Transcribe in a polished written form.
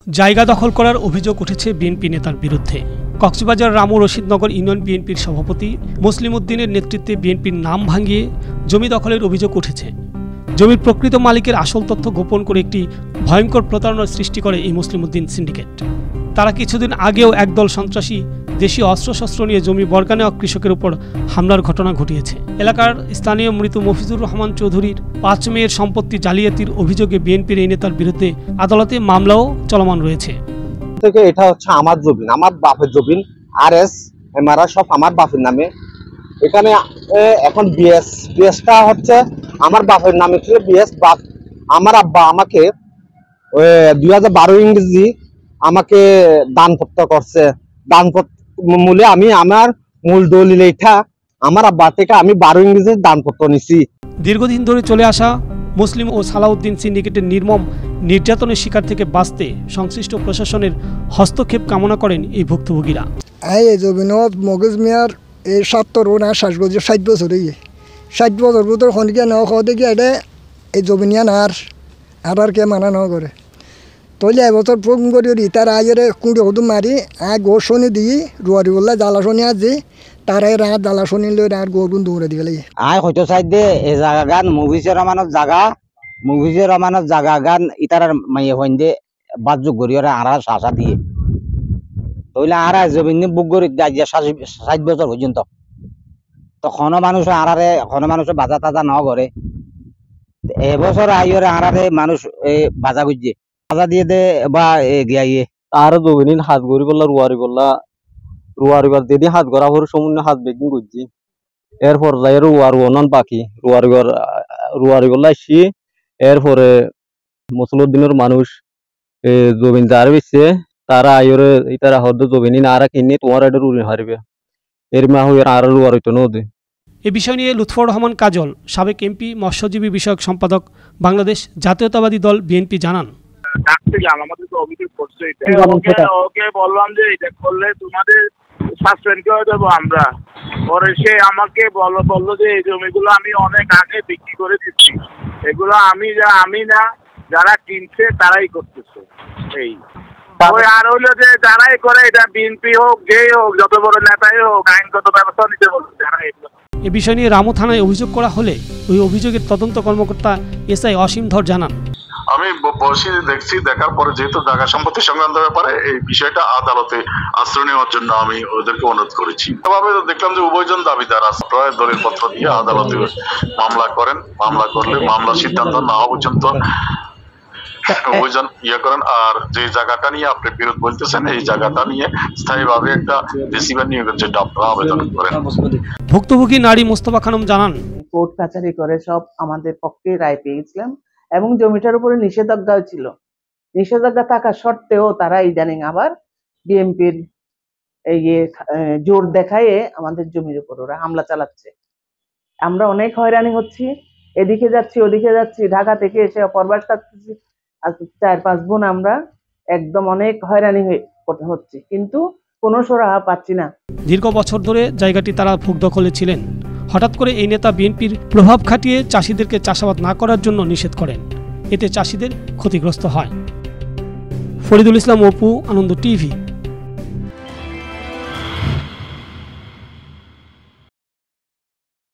জায়গা দখল করার অভিযোগ উঠেছে বিএনপি নেতার বিরুদ্ধে। কক্সবাজার রামু রশিদনগর ইউনিয়ন বিএনপির সভাপতি মুসলিম উদ্দিনের নেতৃত্বে বিএনপির নাম ভাঙিয়ে জমি দখলের অভিযোগ উঠেছে। জমির প্রকৃত মালিকের আসল তথ্য গোপন করে একটি ভয়ঙ্কর প্রতারণার সৃষ্টি করে এই মুসলিম উদ্দিন সিন্ডিকেট। তারা কিছুদিন আগেও একদল সন্ত্রাসী দেশীয় অস্ত্রশস্ত্র নিয়ে জমি বর্গা নেওয়া কৃষকের উপর হামলার ঘটনা ঘটিয়েছে। এলাকার স্থানীয় মৃত মফিজুর রহমান চৌধুরীর 5 মেয়ের সম্পত্তি জালিয়াতির অভিযোগে বিএনপির এই নেতার বিরুদ্ধে আদালতে মামলাও চলমান রয়েছে। এটা হচ্ছে আমার জমিন, আমার বাপের জমিন, RS এমআরআ সব আমার বাপের নামে। এখানে এখন বিএসটা হচ্ছে আমার বাপের নামে ছিল। বিএস বাপ আমার আব্বা আমাকে 2012 ইংরেজি আমাকে দানপত্র করছে। দানপত্র মূলে আমি আমার মূল দলিল এটা আমার আব্বা থেকে আমি 12 ইংরেজির দানপত্র নিছি। দীর্ঘদিন ধরে চলে আসা মুসলিম ও সালাউদ্দিন সিন্ডিকেটের নির্মম নির্যাতনের শিকার থেকে বাঁচতে সংশ্লিষ্ট প্রশাসনের হস্তক্ষেপ কামনা করেন এই ভুক্তভোগীরা। এই জমিনত মগজ মিয়ার এই 70 না 60 বছর 60 বছর 60 বছর ভিতর খনিকে নেওয়া খাওয়া দেখি এটা এই জমিনিয়া আর কে মানা ন করে তৈলে এবছর ফোন করি তার আগে কুড়ি হদু মারি আর গো শনি দিই রুয়ারি বললে জ্বালা শনি আজি তারাই রাত জ্বালা শনি লই আর গরুন দৌড়ে দিয়ে লাগে আয় হয়তো সাইড দে এই জায়গা গান মুভিজের রমানত জায়গা গান ইতার মাইয়ে হইন দে বাজু গরিয়রে আরা শাসা দিয়ে তৈলে আরা জমিন বুক গরি 60 বছর পর্যন্ত তো কোনো মানুষ বাজা তাজা ন করে এবছর আইরে আরারে মানুষ বাজা বুঝছে বাজা দিয়ে দে বা গিয়ে আর জমিন হাত গড়ি বললা রুয়ারি বার দিদি হাত গড়া ভরে সমুন্নে হাত বেকিং করছি এরপর যাই রুয়ারি অনন বাকি রুয়ারি বললা সি এরপরে মুসলিউদ্দিনের মানুষ জমিন যার বেশছে তারা আইরে ইতারা হদ জমিন আরা কিনে তোমার এটা রুড়ি হারবে এর মা হয়ে আর রুয়ারি তো নদী। এ বিষয় নিয়ে লুৎফর রহমান কাজল, সাবেক এমপি, মৎস্যজীবী বিষয়ক সম্পাদক, বাংলাদেশ জাতীয়তাবাদী দল বিএনপি জানান, ওকে বললাম যে এটা করলে তোমাদের সাসপেন্ড করে দেবো আমরা। পরে সে আমাকে বললো যে এই জমিগুলো আমি অনেক আগে বিক্রি করে দিচ্ছি, এগুলো আমি না যারা কিনছে তারাই করতেছে। এই আর হইলো যে যারাই করে এটা বিএনপি হোক যেই হোক যত বড় নেতাই হোক আইনগত ব্যবস্থা নিতে বলছে যারা এগুলো। এ বিষয় নিয়ে রামু থানায় অভিযোগ করা হলে ওই অভিযোগের তদন্ত কর্মকর্তা SI অসীম ধর জানান, আমি বসে দেখছি, দেখার পরে যেহেতু জায়গা সম্পত্তি সংক্রান্ত ব্যাপারে এই বিষয়টা আদালতে আশ্রয় নেওয়ার জন্য আমি ওদেরকে অনুরোধ করেছি। তবে দেখলাম যে উভয়জন দাবিদার প্রায় দলিল পত্র দিয়ে আদালতে মামলা করেন। মামলা করলে মামলার সিদ্ধান্ত না হওয়া পর্যন্ত উভয়জন করেন। আর যে জায়গাটা নিয়ে আপনি বিরোধ বলতেছেন এই জায়গাটা নিয়ে স্থায়ীভাবে একটা রিসিভার নিয়োগের জন্য আপনারা আবেদন করেন। ভুক্তভোগী নারী মোস্তফা খানম জানান, কোর্ট কাছারি করে সব আমাদের পক্ষে রায় পেয়েছিলাম এবং জমিটার উপরে নিষেধাজ্ঞাও ছিল। নিষেধাজ্ঞা থাকা সত্ত্বেও তারা ইদানিং আবার বিএনপির জোর দেখায় আমাদের জমির উপর ওরা হামলা চালাচ্ছে। আমরা অনেক হয়রানি হচ্ছি, এদিকে যাচ্ছি ওদিকে যাচ্ছি, ঢাকা থেকে এসে অপরবার থাকতেছি, 4-5 বোন আমরা একদম অনেক হয়রানি হচ্ছে, কিন্তু কোনো সুরাহা পাচ্ছি না। দীর্ঘ বছর ধরে জায়গাটি তারা ভোগ দখলে ছিলেন। হঠাৎ করে এই নেতা বিএনপির প্রভাব খাটিয়ে চাষিদেরকে চাষাবাদ না করার জন্য নিষেধ করেন, এতে চাষিদের ক্ষতিগ্রস্ত হয়। ফরিদুল ইসলাম অপু, আনন্দ টিভি।